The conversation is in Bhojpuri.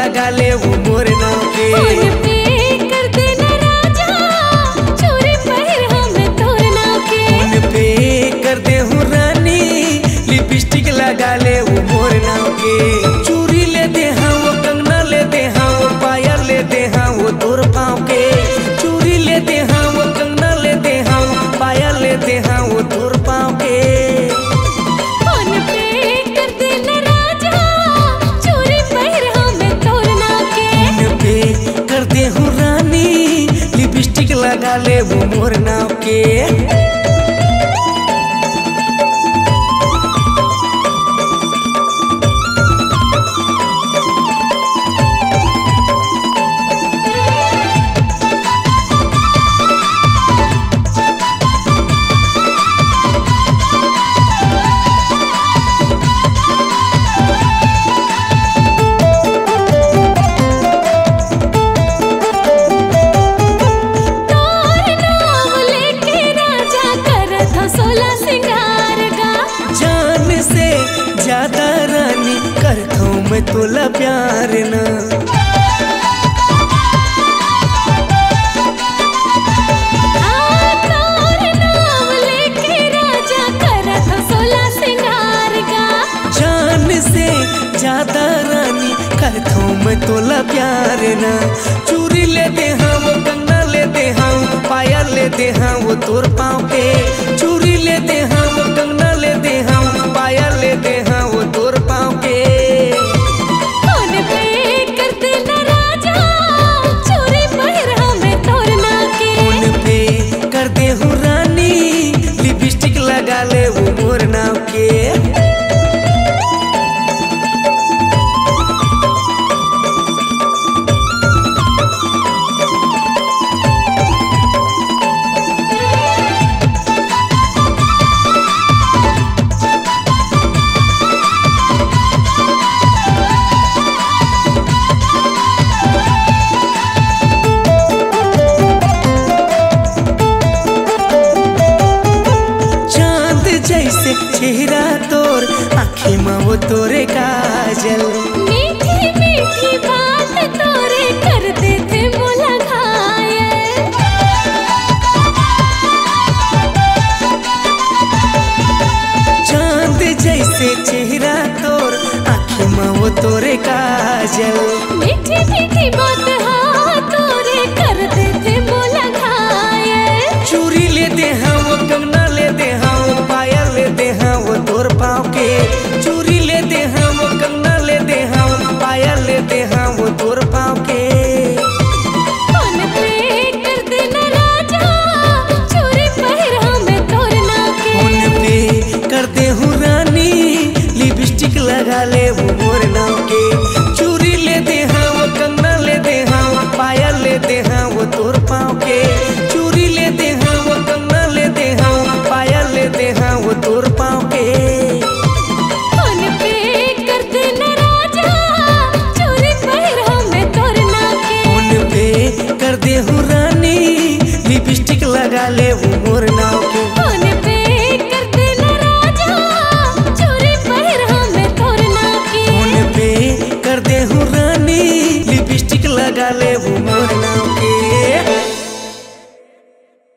लगा ले वो मोर नाव के। फोन पे कर देना राजा चूड़ी पहिर हमें तोर नाव के। फोन पे कर दे हूँ रानी लिपस्टिक लगा ले वो मोर नाव के। चूड़ी ले दे हाँ वो कंगना ले दे हाँ वो पायल ले दे हाँ वो तोर पाँव के। चूड़ी ले दे हाँ वो कंगना ले दे हाँ वो पायल ले दे हाँ वो तोर पाँव के। फोन पे कर देना राजा चूड़ी पहिर हमें तोर नाव के। फोन पे कर दे हूँ रानी लिपस्टिक लगा ले वो मोर नाव के। ज्यादा रानी करता हूँ मैं तोला प्यार ना। जान से ज्यादा रानी करता हूँ मैं तोला प्यार ना। चूड़ी ले दे हाँ वो कंगना ले दे हाँ पायल ले दे हाँ वो तोर पाँव पे। चूड़ी ले दे हाँ वो कंगना ले दे हाँ पायल ले दे हाँ वो तोर पाँव के। फोन पे कर देना राजा चूड़ी पहिर हमें तोर नाव के। फोन पे कर दे हूँ रानी लिपस्टिक लगा ले वो मोर नाव के। जैसे चेहरा तोर आँखें में वो तोरे काजल। मीठी मीठी बात तोरे करते थे मोला घायल। चांद जैसे चेहरा तोर आँखें में वो तोरे काजल। मीठी मीठी बात हाँ तोरे करते थे मोला घायल। चूड़ी ले दे हाँ वो कंगना ले दे हाँ वो पायल ले दे हाँ वो तोर पाँव के। चूड़ी ले दे हाँ वो कंगना ले दे हाँ वो पायल ले दे हाँ वो तोर पाँव के। फोन पे कर देना राजा चूड़ी पहिर हमें तोर नाव के। फोन पे कर दे हूँ रानी लिपस्टिक लगा ले वो मोर नाव के। चूड़ी ले दे हाँ वो कंगना ले दे हाँ वो पायल ले दे हाँ वो तोर पाँव के। चूड़ी ले दे हाँ वो कंगना ले दे हाँ वो पायल ले दे हाँ वो तोर पाँव के। फोन पे कर देना राजा चूड़ी पहिर हमें तोर नाव के। फोन पे कर दे हूँ रानी लिपस्टिक लगा ले वो मोर नाव के। फोन पे कर देना राजा चूड़ी पहिर हमें तोर नाव के। फोन पे कर दे हूँ रानी लिपस्टिक लगा ले वो